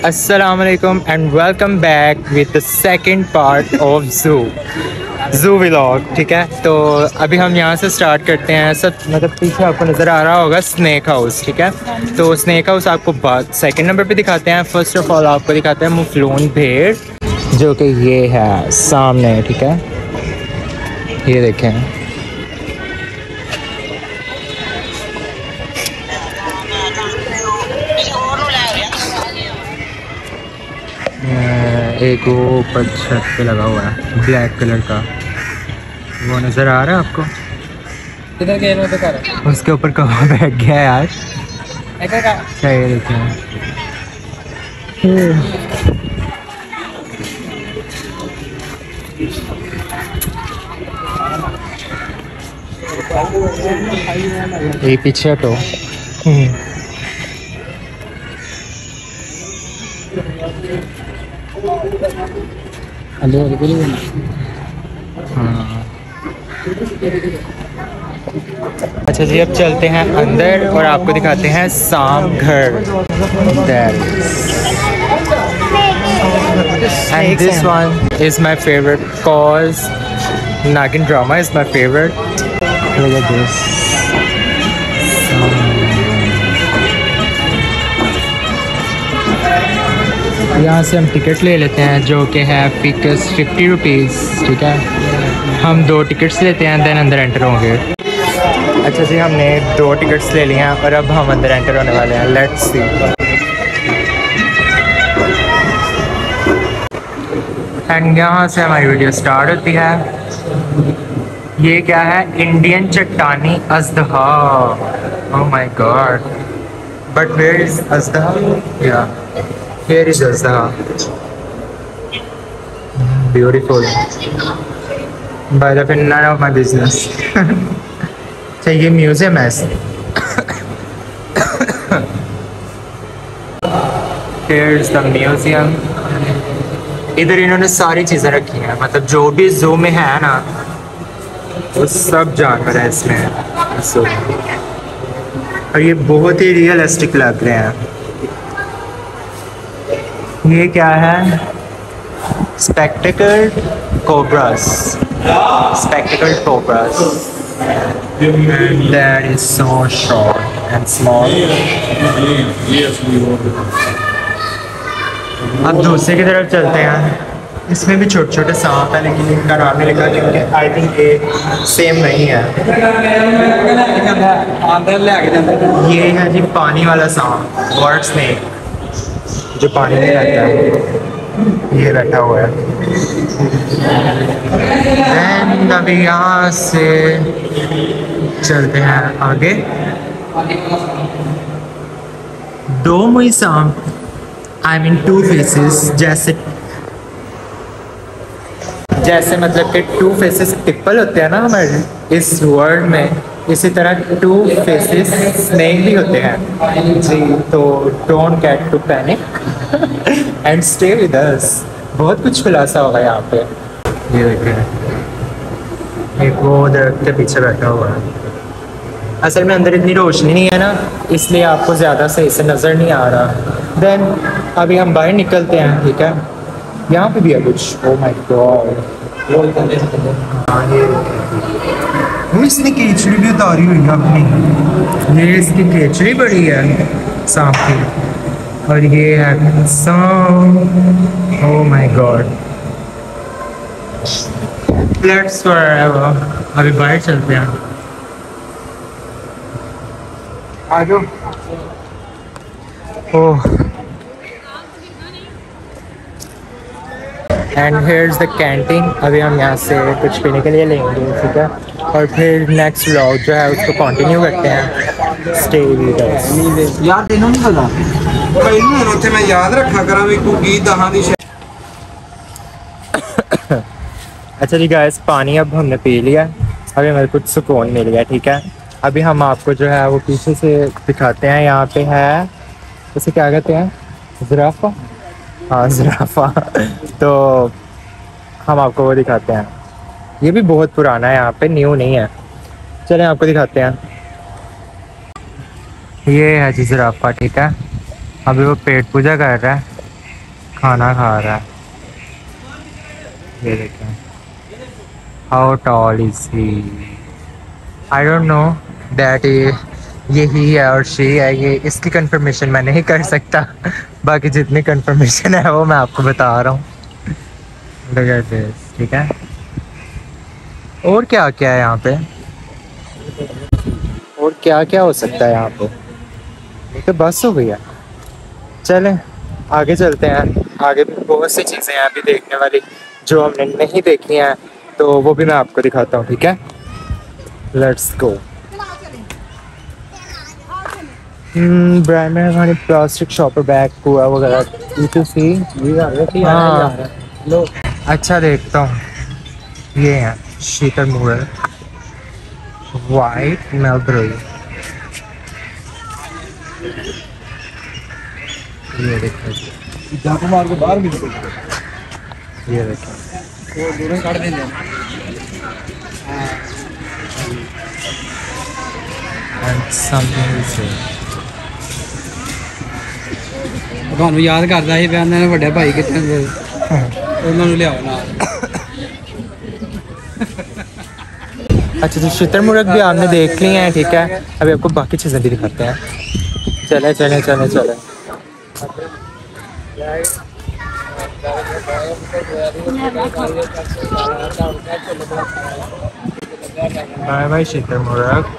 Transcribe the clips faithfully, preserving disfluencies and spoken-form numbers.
Assalamualaikum and welcome back with the second part of Zoo Zoo Vlog। ठीक है, तो अभी हम यहाँ से स्टार्ट करते हैं। सब मतलब पीछे आपको नज़र आ रहा होगा स्नेक हाउस। ठीक है, तो स्नेक हाउस आपको बाद सेकंड नंबर पे दिखाते हैं। फर्स्ट ऑफ ऑल आपको दिखाते हैं मुफलोन भेड़, जो कि ये है सामने। ठीक है, ये देखें, एक वो ऊपर छत पे लगा हुआ है ब्लैक कलर का, वो नज़र आ रहा है आपको? किधर गए तो कर उसके ऊपर कहाँ बैठ गया है यार? क्या ये देखें, ये पीछे हटो। हाँ, अच्छा जी, अब चलते हैं अंदर और आपको दिखाते हैं साम घर। And this one is my favorite cause Nagin drama is my favorite. Look at this. यहाँ से हम टिकट ले लेते हैं, जो कि है फिक्स फिफ्टी रुपीज़। ठीक है, हम दो टिकट्स लेते हैं, देन अंदर एंटर होंगे। अच्छा जी, हमने दो टिकट्स ले लिए हैं और अब हम अंदर एंटर होने वाले हैं। Let's see. एंड यहाँ से हमारी वीडियो स्टार्ट होती है। ये क्या है? इंडियन चट्टानी अजदहा। Oh my god, but where is अजदहा? या here is Azdaha. Beautiful. By the way, none of my business. अच्छा, ये म्यूजियम है। Here is the museum. इधर इन्होंने सारी चीज़ें रखी हैं, मतलब जो भी जू में है ना, वो सब जानवर है इसमें। so, और ये बहुत ही रियलिस्टिक लग रहे हैं। ये क्या है? Spectacled cobras. Spectacled cobras. That is so short and small. अब दूसरे की तरफ चलते हैं। इसमें भी छोटे छोटे सांप हैं, लेकिन इनका नाम नहीं लिखा क्योंकि आई थिंक ये सेम नहीं है। ये है जी पानी वाला सांप, वाटर स्नेक, जो पानी में रहता है। ये बैठा हुआ है। Then अभी यहाँ से चलते हैं आगे। दो मुई सांप, आई मीन टू फेसेस, जैसे जैसे मतलब कि टू फेसेस पिपल होते हैं ना हमारे इस वर्ल्ड में, इसी तरह टू फेसेस स्नेक भी होते हैं जी। तो don't get to panic and stay with us. बहुत कुछ खुलासा होगा यहाँ पे। ये देखें, एक वो दरख्त के पीछे बैठा हुआ है। असल में अंदर इतनी रोशनी नहीं है ना, इसलिए आपको ज़्यादा सही से नज़र नहीं आ रहा। देन अभी हम बाहर निकलते हैं। ठीक है, यहाँ पे भी है कुछ। ओह माय गॉड, हाँ ये वो इसने केचड़ी भी उतारी हुई है अपनी। ये इसकी केचड़ी बड़ी है सांप की, और ये है सांप। Oh my god, let's forever. अभी बाहर चलते हैं, आ जाओ। Oh, and here's the canteen. अभी हम यहाँ से कुछ पीने के लिए लेंगे। ठीक है, और फिर नेक्स्ट व्लॉग जो है उसको कंटिन्यू करते हैं। Stay with us. यार तेनों नहीं पता पहलू है उथे मैं याद रखा करा भी कुकी दहां दी। अच्छा जी गाइस, पानी अब हमने पी लिया, अभी हमें कुछ सुकून मिल गया। ठीक है, अभी हम आपको जो है वो पीछे से दिखाते हैं। यहाँ पे है, उसे क्या कहते हैं? ज़िराफ़ा। हाँ, ज़िराफ़ा। तो हम आपको वो दिखाते हैं। ये भी बहुत पुराना है, यहाँ पे न्यू नहीं है। चलें आपको दिखाते हैं। ये है जी ज़िराफ़ा। ठीक है, अभी वो पेट पूजा कर रहा है। खाना खा रहा है। ये देखें, how tall is he, I don't know that यही है और शी है, ये इसकी कंफर्मेशन मैं नहीं कर सकता। बाकी जितनी कंफर्मेशन है वो मैं आपको बता रहा हूँ। Look at this, ठीक है। और क्या क्या है यहाँ पे, और क्या क्या हो सकता है यहाँ पे, ये तो बस हो गई है। चलें आगे चलते हैं, आगे भी बहुत सी चीज़ें हैं अभी देखने वाली जो हमने नहीं देखी हैं, तो वो भी मैं आपको दिखाता हूँ, ठीक है। Let's go. ब्रांड में हमारी प्लास्टिक शॉपर बैग हुआ वगैरह यू टू सी। हाँ लो, अच्छा देखता हूँ। ये है शीतल मूरल वाइट मेलब्रुई, ये देखो जाको मार के बाहर भी निकल, ये देखो वो दूर काट देंगे। and something is here। ਤੁਹਾਨੂੰ याद करता है ਪਿਆ ਨੇ ਵੱਡੇ ਭਾਈ ਕਿੱਥੇ ਨੇ, ਉਹਨਾਂ ਨੂੰ ਲਿਆਓ ਨਾਲ। अच्छा तो शुतुरमुर्ग भी आपने देख लिए हैं, ठीक है। अभी आपको बाकी चीज़ें भी दिखाते हैं। चले चले चले चले बाय बाय शुतुरमुर्ग।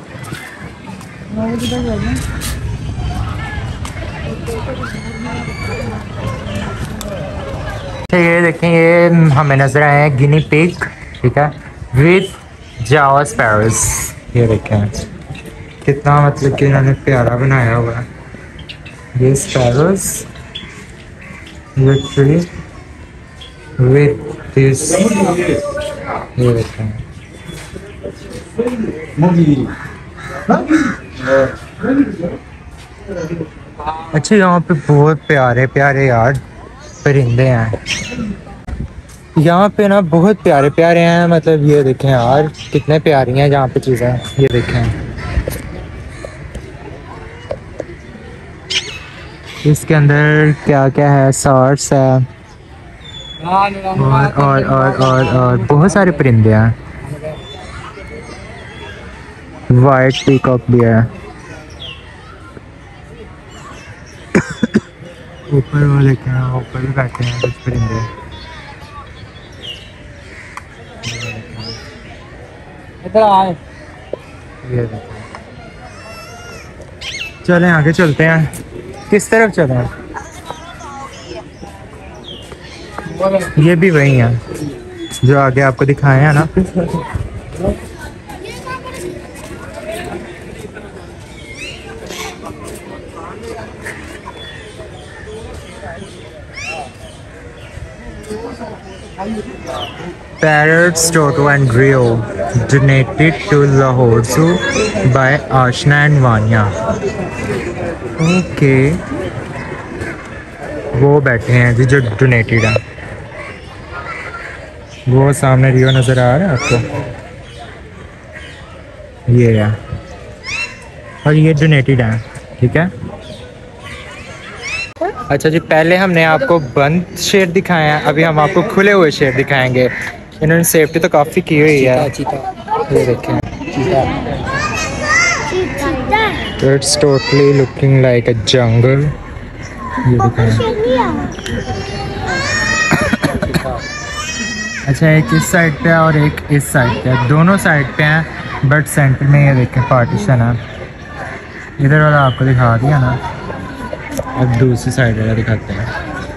ये देखें, ये हमें नजर आए हैं गिनी पिग, ठीक है, विद जावा स्पैरोस। ये देखें कितना मतलब कि इन्होंने प्यारा बनाया हुआ है ये स्पैरोस, लिटरली विद दिस। ये देखें अच्छा, यहाँ पे बहुत प्यारे प्यारे यार परिंदे हैं यहाँ पे ना, बहुत प्यारे प्यारे हैं। मतलब ये देखें यार कितने प्यारी हैं यहाँ पे चीज़ें। ये देखें इसके अंदर क्या क्या है, सॉर्ट्स है और और और और, और बहुत सारे परिंदे हैं। वाइट पीकॉक भी है। ऊपर वो देखें, ऊपर भी बैठे हैं कुछ परिंदे। इधर आए, ये देखें। चलें आगे चलते हैं। किस तरफ चलें? ये भी वही है जो आगे आपको दिखाए हैं ना। Parrots, Toto and Rio donated to Lahore Zoo by Ashna and Vanya। Okay, वो बैठे हैं जी जो डोनेटेड है। वो सामने रियो नज़र आ रहा है आपको, ये है, और ये डोनेटेड है, ठीक है। अच्छा जी, पहले हमने आपको बंद शेर दिखाए हैं, अभी हम आपको खुले हुए शेर दिखाएंगे। इन्होंने सेफ्टी तो काफ़ी की हुई है। ये देखें, it's totally looking like a jungle. ये देखें। अच्छा, एक इस साइड पे है और एक इस साइड पे है, दोनों साइड पे हैं, बट सेंटर में ये देखें पार्टीशन है। इधर वाला आपको दिखा दिया ना, अब दूसरी साइड वाला दिखाते हैं।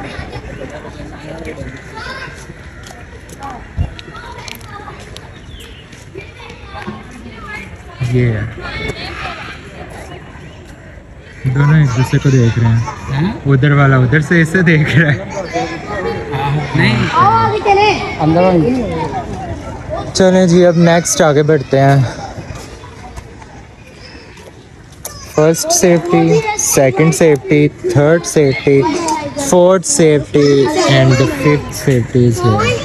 ये है, दोनों एक दूसरे को देख रहे हैं। उधर वाला उधर से इसे देख रहा है। नहीं अंदर। चलें जी, अब नेक्स्ट आगे बढ़ते हैं। First safety, second safety, third safety, fourth safety and the fifth safety is here.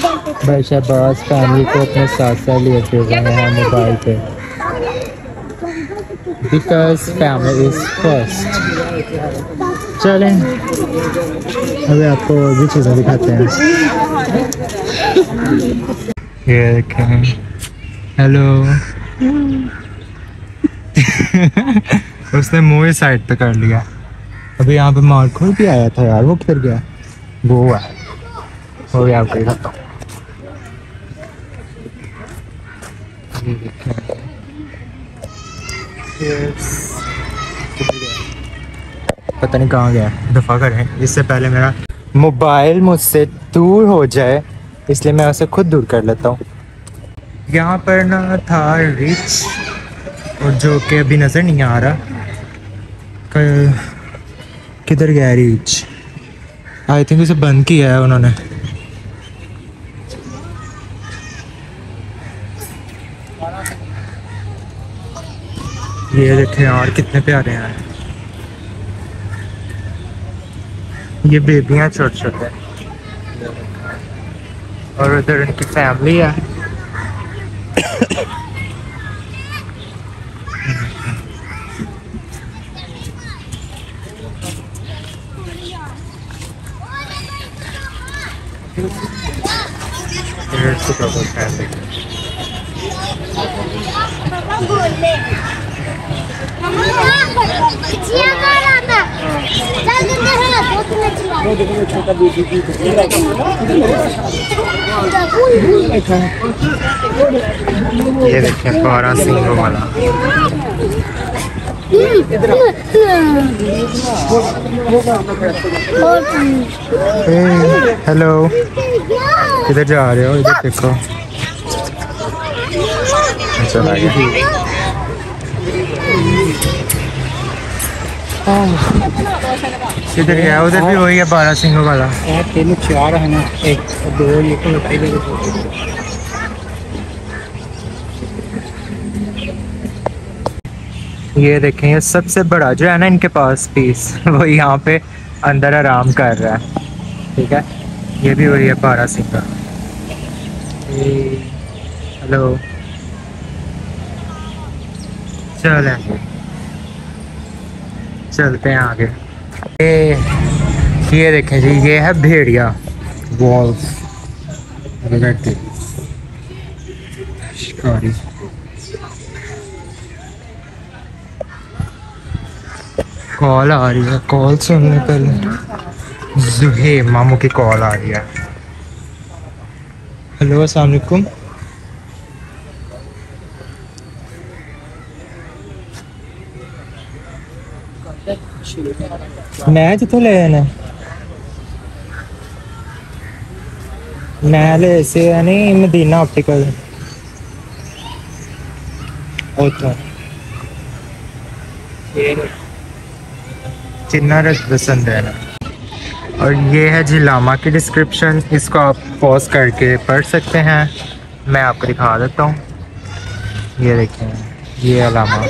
भाई शहबाज फैमिली को अपने साथ साथ लेते हुए हैं मोबाइल पे। Because family is first. चलें अभी आपको और भी चीज़ें दिखाते हैं। ये देखें, हेलो। उसने मुँह साइड पे कर लिया। अभी यहाँ पे मार्कोल भी आया था यार, वो किधर गया? वो है, वो भी आपको दिखाता हूँ। पता नहीं कहाँ गया, दफ़ा करें इससे पहले मेरा मोबाइल मुझसे दूर हो जाए, इसलिए मैं उसे खुद दूर कर लेता हूँ। यहाँ पर ना था रिच, और जो कि अभी नज़र नहीं आ रहा। किधर गया रिच? आई थिंक उसे बंद किया है उन्होंने। ये देखें यार कितने प्यारे हैं। ये बेबियां छोटे छोटे, और उधर उनकी फैमिली है। ये देखें बारह सिंगों वाला। हेलो, किधर जा रहे हो? इधर देखो। चला गया। किधर गया? उधर भी वही है बारह सिंगों वाला। तीन चार है ना, एक दो ये ये देखें, ये सबसे बड़ा जो है ना इनके पास पीस, वो यहाँ पे अंदर आराम कर रहा है। ठीक है, ये भी वही है बारह सिंगा। हेलो, चलें चलते हैं आगे। ये ये देखें जी, ये है भेड़िया वॉल्फ शिकारी। कॉल आ रही है, कॉल सुनने पहले जुहेब मामू की कॉल आ रही है। हेलो, अस्सलाम वालेकुम। मैं जितों ले आना मैं ले से नहीं मदीना ऑप्टिकल उतना जितना रस पसंद है ना। और ये है जी लामा की डिस्क्रिप्शन, इसको आप पॉज करके पढ़ सकते हैं। मैं आपको दिखा देता हूँ। ये देखें, ये है लामा।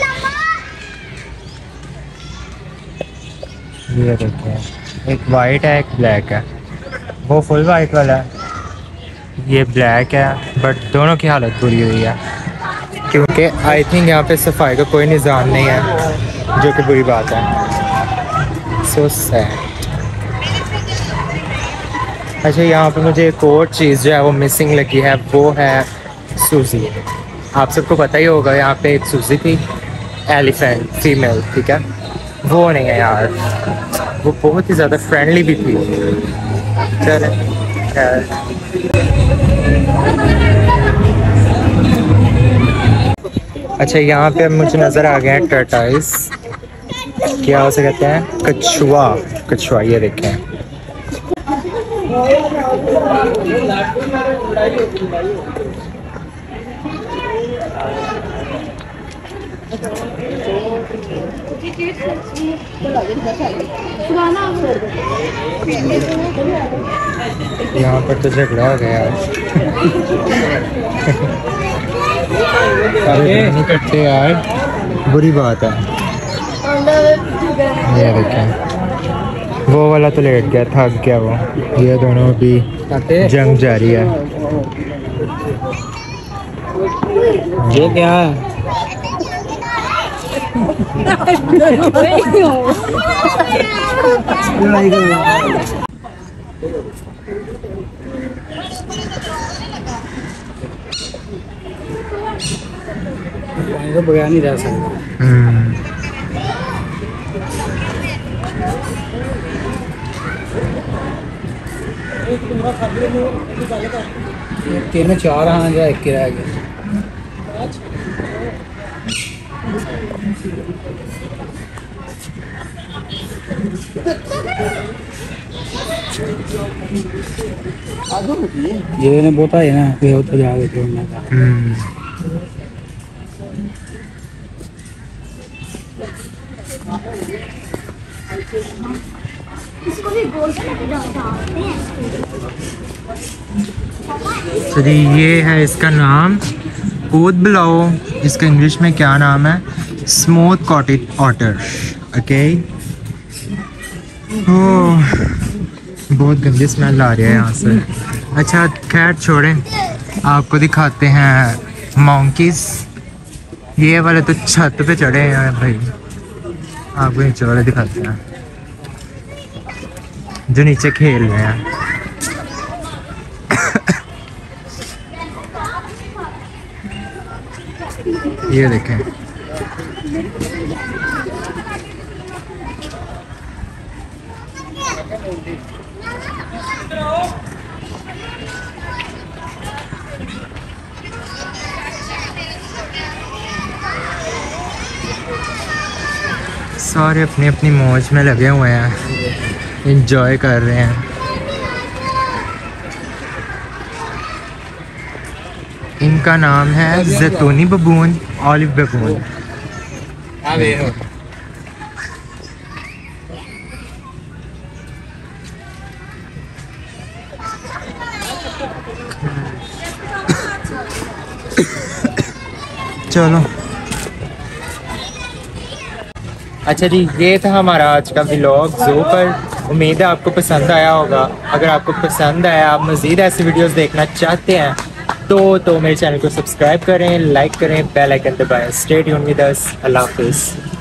ये देखें, एक वाइट है एक ब्लैक है। वो फुल वाइट वाला है, ये ब्लैक है, बट दोनों की हालत बुरी हुई है क्योंकि आई थिंक यहाँ पे सफाई का कोई निज़ाम नहीं है, जो कि बुरी बात है। So sad. अच्छा, यहाँ पे मुझे एक और चीज़ जो है वो मिसिंग लगी है, वो है सूजी। आप सबको पता ही होगा, यहाँ पे एक सूजी थी एलिफेंट फीमेल, ठीक है, वो नहीं है यार। वो बहुत ही ज़्यादा फ्रेंडली भी थी। चले, अच्छा यहाँ पे मुझे नज़र आ गया है टर्टाइस, क्या उसे कहते हैं, कछुआ। कछुआ, ये देखें। यहाँ पर तो झगड़ा हो गया अरे नहीं करते यार, बुरी बात है। ये देखें, वो वाला तो लेट गया, थक गया वो। ये दोनों भी जंग जारी है। ये क्या है? पानी तो बगैर नहीं रह सकता। तीन चार हाँ जा एक रह गया। ये ने बोता है ना वे तो जाके छोड़ना था। इसको भी बोलते हैं। तो ये है इसका नाम ओद बिलाओ, इसका इंग्लिश में क्या नाम है, smooth coated otter. Okay, oh बहुत गंदी स्मेल आ रही है यहाँ से। अच्छा खैर छोड़ें, आपको दिखाते हैं मॉन्कीज। ये वाले तो छत पे चढ़े हैं भाई, आपको नीचे वाले दिखाते हैं जो नीचे खेल रहे हैं। ये देखें, सारे अपनी अपनी मौज में लगे हुए हैं, एंजॉय कर रहे हैं। इनका नाम है जैतूनी बबून, ऑलिव बबून। चलो अच्छा जी, ये था हमारा आज का व्लॉग ज़ू पर। उम्मीद है आपको पसंद आया होगा। अगर आपको पसंद आया, आप मज़ीद ऐसी वीडियोस देखना चाहते हैं तो तो मेरे चैनल को सब्सक्राइब करें, लाइक करें, बेल आइकन दबाएं। Stay tuned with us. अल्लाह हाफिज़।